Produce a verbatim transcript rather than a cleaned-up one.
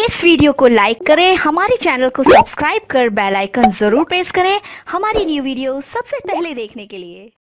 इस video को लाइक करें, हमारे चैनल को सब्सक्राइब कर बेल आइकन जरूर प्रेस करें हमारी न्यू वीडियो सबसे पहले देखने के लिए।